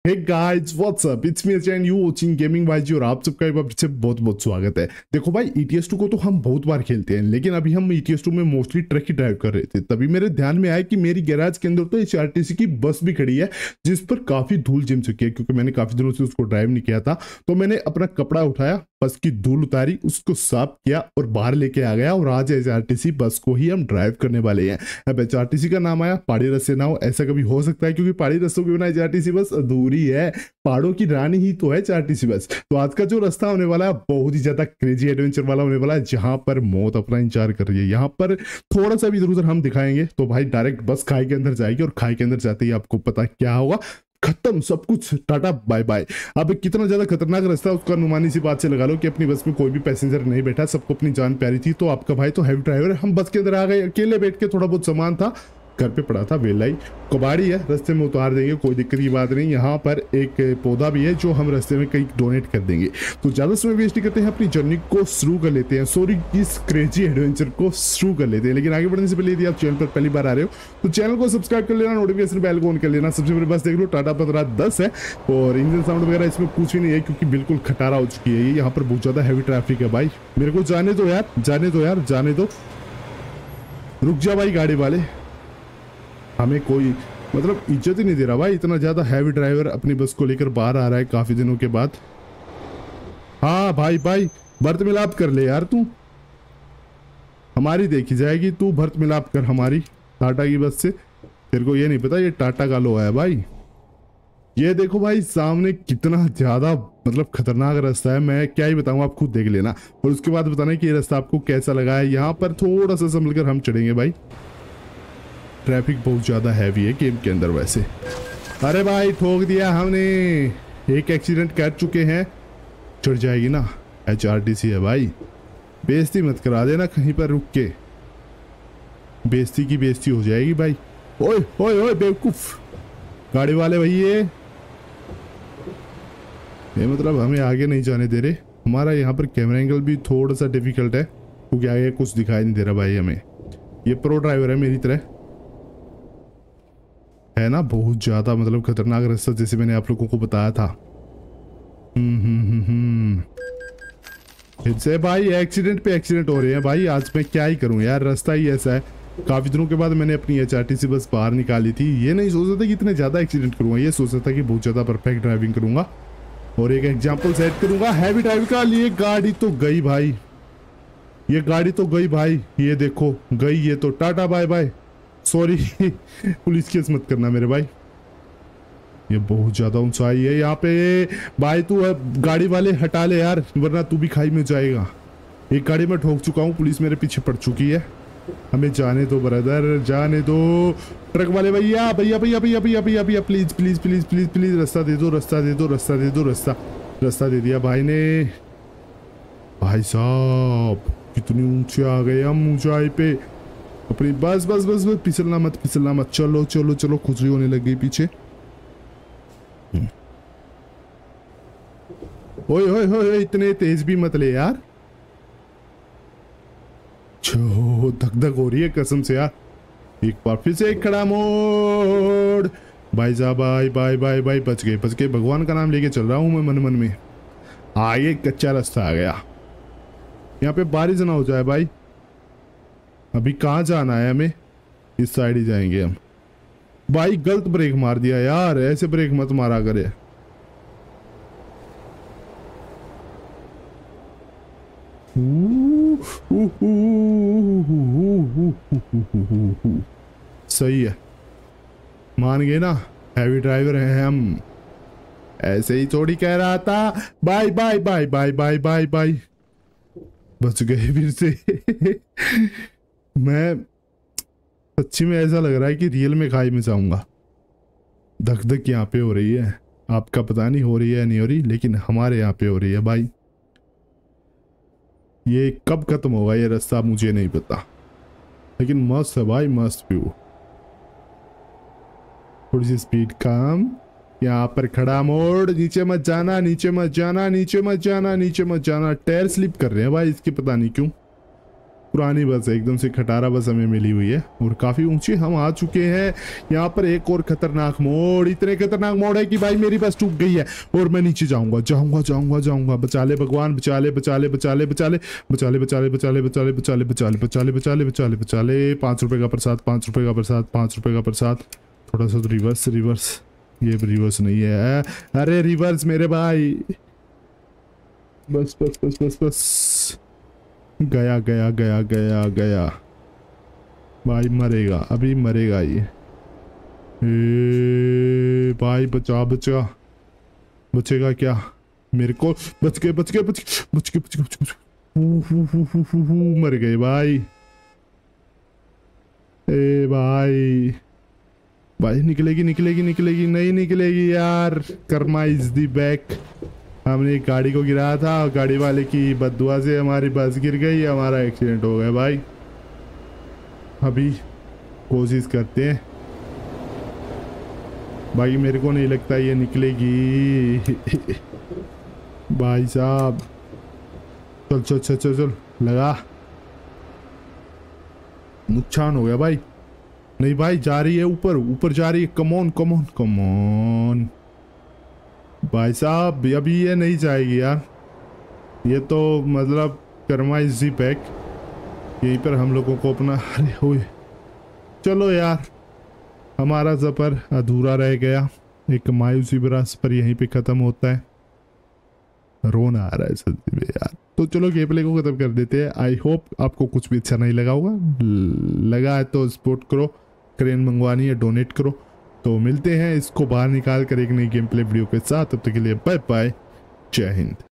Hey guys what's up, it's me and you watching gaming YG और आप सबका एक बार फिर से बहुत बहुत स्वागत है। देखो भाई, ETS2 को तो हम बहुत बार खेलते हैं, लेकिन अभी हम ETS2 में मोस्टली ट्रक ही ड्राइव कर रहे थे। तभी मेरे ध्यान में आया कि मेरी गैराज के अंदर तो HRTC की बस भी खड़ी है, जिस पर काफी धूल जम चुकी है, क्योंकि मैंने काफी दिनों से उसको ड्राइव नहीं किया था। तो मैंने अपना कपड़ा उठाया, बस की धूल उतारी, उसको साफ किया और बाहर लेके आ गया। और आज HRTC बस को ही हम ड्राइव करने वाले हैं। अब HRTC का नाम आया, पहाड़ी रास्ते ना हो ऐसा कभी हो सकता है, क्योंकि पहाड़ी रास्तों के बिना HRTC बस अधूरी है। पहाड़ों की रानी ही तो है HRTC बस। तो आज का जो रास्ता होने वाला है बहुत ही ज्यादा क्रेजी एडवेंचर वाला होने वाला है, जहां पर मौत अपना इंतजार कर रही है। यहाँ पर थोड़ा सा भी इधर उधर हम दिखाएंगे तो भाई डायरेक्ट बस खाई के अंदर जाएगी, और खाई के अंदर जाते ही आपको पता क्या होगा, खत्म सब कुछ, टाटा बाय बाय। अब कितना ज्यादा खतरनाक रास्ता है उसका अनुमानी सी बात से लगा लो कि अपनी बस में कोई भी पैसेंजर नहीं बैठा, सबको अपनी जान प्यारी थी। तो आपका भाई तो हैवी ड्राइवर है। हम बस के अंदर आ गए, अकेले बैठ के, थोड़ा बहुत सामान था घर पे पड़ा था, वेलाई कबाड़ी है, रास्ते में उतार देंगे, कोई दिक्कत की बात नहीं। यहाँ पर एक पौधा भी है जो हम रास्ते में कहीं डोनेट कर देंगे। तो ज्यादा समय वेस्ट नहीं करते हैं, अपनी जर्नी को शुरू कर लेते हैं। सॉरी, इस क्रेजी एडवेंचर को शुरू कर लेते हैं। लेकिन आगे बढ़ने से पहले यदि आप चैनल पर पहली बार आ रहे हो तो चैनल को सब्सक्राइब कर लेना, नोटिफिकेशन बेल को ऑन कर लेना। सबसे पहले बस देख लो, टाटा 1510 है और इंजन साउंड वगैरह इसमें कुछ भी नहीं है, क्योंकि बिल्कुल खटारा हो चुकी है ये। यहाँ पर बहुत ज्यादा हैवी ट्रैफिक है भाई। मेरे को जाने दो यार, जाने दो यार, जाने दो। रुक जा भाई गाड़ी वाले, हमें कोई मतलब इज्जत ही नहीं दे रहा भाई। इतना ज्यादा हैवी ड्राइवर अपनी बस को लेकर बाहर आ रहा है काफी दिनों के बाद। हाँ भाई भाई, भर्त मिलाप कर ले यार, तू हमारी देखी जाएगी, तू भर्त मिलाप कर हमारी टाटा की बस से। तेरे को ये नहीं पता ये टाटा का लो है भाई। ये देखो भाई सामने कितना ज्यादा मतलब खतरनाक रास्ता है, मैं क्या ही बताऊं, आप खुद देख लेना और उसके बाद बताना कि ये रास्ता आपको कैसा लगा है। यहाँ पर थोड़ा सा संभल कर हम चढ़ेंगे भाई, ट्रैफिक बहुत ज्यादा हैवी है गेम के अंदर वैसे। अरे भाई ठोक दिया हमने, एक एक्सीडेंट कर चुके हैं। चढ़ जाएगी ना, HRTC है भाई, बेइज्जती मत करा देना कहीं पर रुक के, बेइज्जती की बेइज्जती हो जाएगी भाई। ओए ओए ओए बेवकूफ गाड़ी वाले भैया, ये मतलब हमें आगे नहीं जाने दे रहे। हमारा यहाँ पर कैमरा एंगल भी थोड़ा सा डिफिकल्ट है, क्योंकि आगे कुछ दिखाई नहीं दे रहा भाई हमें। ये प्रो ड्राइवर है मेरी तरह, है ना, बहुत ज्यादा मतलब खतरनाक रास्ता, जैसे मैंने आप लोगों को बताया था। फिर से भाई एक्सीडेंट पे एक्सीडेंट हो रहे हैं भाई। आज मैं क्या ही करूं यार, रास्ता ही ऐसा है। काफी दिनों के बाद मैंने अपनी HRTC बस बाहर निकाली थी। ये नहीं सोचा था कि इतने ज्यादा एक्सीडेंट करूंगा, ये सोचा था कि बहुत ज्यादा परफेक्ट ड्राइविंग करूंगा और एक एग्जाम्पल सेट करूंगा हैवी ड्राइव का। लिए गाड़ी तो गई भाई, ये गाड़ी तो गई भाई, ये देखो गई, ये तो tata bye bye. Sorry police case मत करना मेरे भाई, ये बहुत ज्यादा ऊंचाई है यहाँ पे भाई। तू गाड़ी वाले हटा ले यार, वरना तू भी खाई में जाएगा। एक गाड़ी में ठोक चुका हूँ, पुलिस मेरे पीछे पड़ चुकी है। हमें जाने दो ब्रदर, जाने दो। ट्रक वाले भैया भैया भैया भैया भैया भैया भैया please please please please please रास्ता दे दो, रास्ता दे दो, रास्ता दे दो, रास्ता दे दिया भाई ने। भाई साहब कितनी ऊंचे आ गए हम, ऊंचाई पे अपनी। बस बस बस बस, फिसलना मत, फिसलना मत, चलो चलो चलो, खुजली होने लग गई पीछे। ओए ओए ओए, इतने तेज भी मत ले यार, छो धक धक हो रही है कसम से यार। एक बार फिर से एक खड़ा मोड़ भाई साहब, बाय बाय बाय बाय, बच गए बच गए, भगवान का नाम लेके चल रहा हूं मैं मन मन में। आगे कच्चा रास्ता आ गया, यहाँ पे बारिश ना हो जाए भाई। अभी कहाँ जाना है हमें, इस साइड ही जाएंगे हम। भाई गलत ब्रेक मार दिया यार, ऐसे ब्रेक मत मारा करे। सही है, मान गए ना, हैवी ड्राइवर हैं हम। ऐसे ही थोड़ी कह रहा था। Bye bye bye bye bye bye bye, बच गए फिर से मैं सच्ची में ऐसा लग रहा है कि रियल में खाई में जाऊंगा। धक धक यहाँ पे हो रही है, आपका पता नहीं हो रही है नहीं हो रही, लेकिन हमारे यहाँ पे हो रही है भाई। ये कब खत्म होगा ये रास्ता मुझे नहीं पता, लेकिन मस्त है भाई, मस्त व्यू। थोड़ी सी स्पीड कम, यहाँ पर खड़ा मोड़, नीचे मत जाना, नीचे मत जाना, नीचे मत जाना, नीचे मत जाना। टायर स्लिप कर रहे हैं भाई इसके, पता नहीं क्यों। पुरानी बस है, एकदम से खटारा बस हमें मिली हुई है और काफ़ी ऊंची हम आ चुके हैं। यहाँ पर एक और खतरनाक मोड़, इतने खतरनाक मोड़ है कि भाई मेरी बस टूट गई है और मैं नीचे जाऊंगा जाऊंगा जाऊंगा जाऊंगा। बचा ले भगवान, बचा ले बचा ले बचा ले बचा ले बचा ले बचा ले बचा ले बचा ले बचा ले बचा ले बचा ले बचा ले बचा ले बचा ले। 5 रुपये का प्रसाद, 5 रुपये का प्रसाद, 5 रुपये का प्रसाद। थोड़ा सा रिवर्स रिवर्स, ये रिवर्स नहीं है, अरे रिवर्स मेरे भाई। बस बस बस बस बस, गया गया गया गया गया भाई, मरेगा अभी मरेगा ये। भाई बचा बचा, बचेगा क्या मेरे को? बच गए बच गए बच गए बच गए बच गए बच गए, मर गए भाई। ए भाई भाई, निकलेगी निकलेगी निकलेगी, नहीं निकलेगी यार। Karma is the back. हमने एक गाड़ी को गिराया था, गाड़ी वाले की बददुआ से हमारी बस गिर गई, हमारा एक्सीडेंट हो गया भाई। अभी कोशिश करते हैं भाई, मेरे को नहीं लगता ये निकलेगी भाई साहब। चल चल चल चल चल, लगा, नुकसान हो गया भाई। नहीं भाई, जा रही है ऊपर, ऊपर जा रही है। कमॉन कमॉन कमॉन भाई साहब, अभी ये नहीं जाएगी यार। ये तो मतलब कर्मा इज दी बैक। यहीं पर हम लोगों को अपना, अरे हो, चलो यार, हमारा सफर अधूरा रह गया। एक मायूसी बरस पर यहीं पे ख़त्म होता है। रोना आ रहा है सच्ची में यार। तो चलो गेम प्ले को ख़त्म कर देते हैं। आई होप आपको कुछ भी अच्छा नहीं लगा होगा। लगा है तो सपोर्ट करो, क्रेन मंगवानी है डोनेट करो। तो मिलते हैं इसको बाहर निकाल कर एक नई गेम प्ले वीडियो के साथ। तब तक के लिए बाय बाय, जय हिंद।